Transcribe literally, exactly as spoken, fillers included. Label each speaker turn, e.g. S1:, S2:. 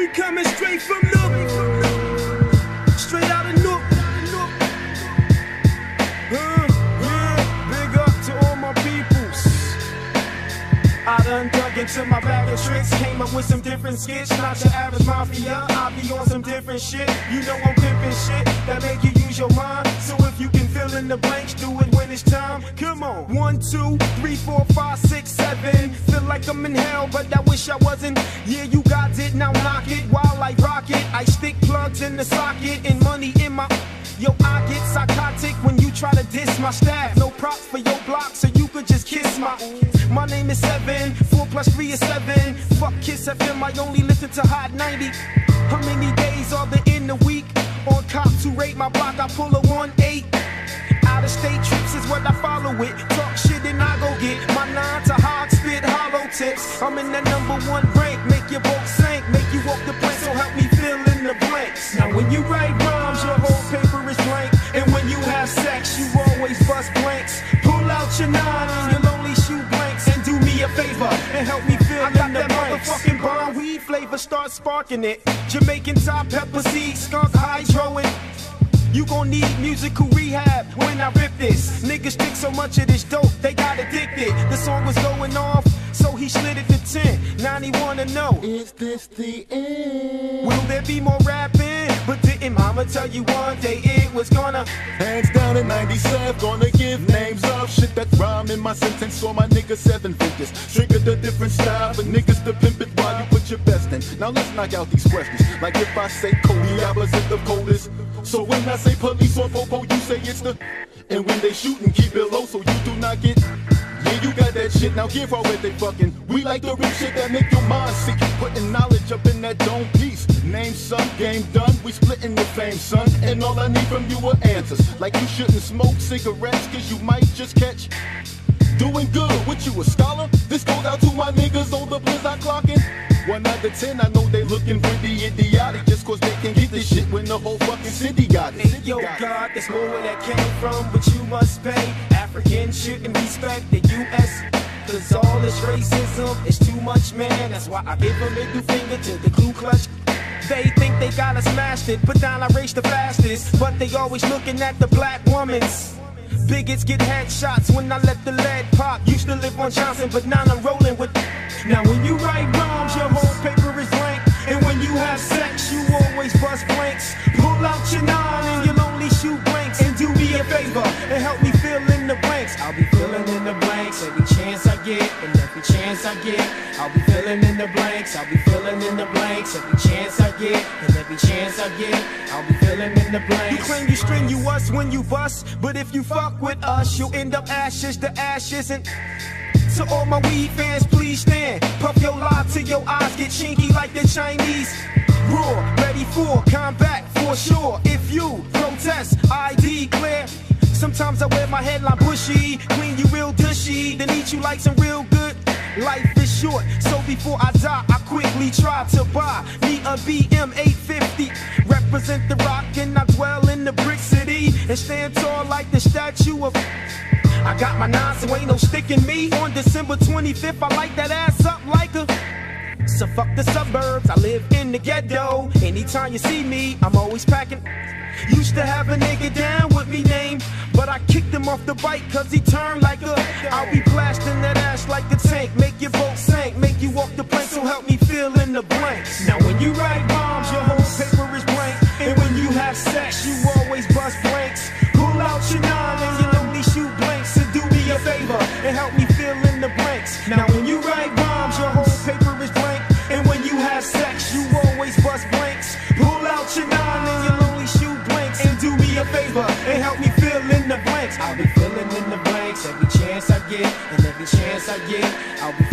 S1: coming straight from Nook, straight out of Nook. Uh, yeah, big up to all my peoples. I done dug into my bag of tricks, came up with some different skits. Not your average mafia, I be on some different shit. You know I'm pimping shit that make you use your mind. So if you can fill in the blanks, do it when it's time. Come on, one, two, three, four, five, six, seven. Feel like I'm in hell, but I wish I wasn't. Yeah, you got it, now knock it. While I rock it, I stick plugs in the socket and money in my. Yo, I get psychotic when you try to diss my staff. No props for your block, so you could just kiss my. My name is Seven, four plus three is seven. Fuck Kiss F M, I only listen to Hot ninety. How many days are there in the week? On cops who rate my block, I pull a one eight. Out of state trips is what I follow it. Talk shit and I go get my nine to hog spit hollow tips. I'm in that number one rank, make your boat sink, make you walk the plank, so help me fill in the blanks. Now when you write rhymes, your whole paper is blank, and when you have sex, you always bust blanks. Pull out your nine and you'll only shoot blanks, and do me a favor and help me fill I in the blanks. Motherfucking bomb weed flavor, start sparking it. Jamaican top pepper seed, skunk hydro it. You gon' need musical rehab when I rip this. Niggas think so much of this dope, they got addicted. The song was going off, so he slid it to ten. Now he wanna know, is this the end? Will there be more rapping? But didn't mama tell you one day it was gonna?
S2: Hands down in ninety-seven, gonna give names of shit that rhyme in my sentence. So my niggas seven figures. Triggered a different style for niggas to pimp it while you put your best in. Now let's knock out these questions. Like if I say Cody, opposite of coldest. So when I say police or popo, you say it's the. And when they shoot and keep it low, so you do not get. Yeah, you got that shit, now give all what they fucking. We like the real shit that make your mind sick. Putting knowledge up in that dome piece. Name some, game done, we splitting the fame, son. And all I need from you are answers. Like you shouldn't smoke cigarettes, cause you might just catch. Doing good, what you a scholar? This goes out to my niggas on the blizz I clockin'. One out of ten, I know they looking pretty idiotic, just cause they can get this shit when the whole fucking city got it.
S1: Hey, yo, God, there's more where that came from, but you must pay. Africans shouldn't respect the U S Cause all this racism is too much, man. That's why I give a middle finger to the Ku Klux. They think they got us smashed it, but down I race the fastest. But they always looking at the black woman's. Bigots get headshots when I let the lead pop. Used to live on Johnson, but now I'm rolling with. Now when you write rhymes, your whole paper is blank. And when you have sex, you always bust blanks. Pull out your nine and you'll only shoot blanks. And do me a favor and help me fill in the blanks. I'll be filling in the blanks every chance I get. And every chance I get, I'll be filling in the blanks. I'll be filling in the blanks every chance I get. And every chance I get, I'll be filling in the blanks. You claim you strenuous when you bust, but if you fuck with us, you'll end up ashes to ashes. And to all my weed fans, please stand. Puff your lie till your eyes get chinky like the Chinese. Raw, ready for combat for sure. If you protest, I declare. Sometimes I wear my headline bushy, clean you real dushy, then eat you like some real good. Life is short, so before I die, I quickly try to buy me a B M eight fifty. Represent the rock and I dwell in the brick city and stand tall like the statue of. I got my nine, so ain't no sticking me. On December twenty-fifth, I light that ass up like a. So fuck the suburbs, I live in the ghetto. Anytime you see me, I'm always packing. Used to have a nigga down with me name, but I kicked him off the bike cause he turned like a. I'll be blasting that ass like a tank, make your boat sink, make you walk the plank, so help me fill in the blanks. Now when you write bombs, your whole paper is blank, and when you have sex, you always bust blanks. Pull out your nine and you'll only shoot blanks, so do me a favor and help me fill in the blanks. Now when you write bombs, your whole paper is blank, and when you have sex, you always bust blanks. Pull out your nine and you'll only shoot blanks, and do me a favor and help me fill in the blanks. I'll be filling in the blanks every chance I get, and every chance I get, I'll be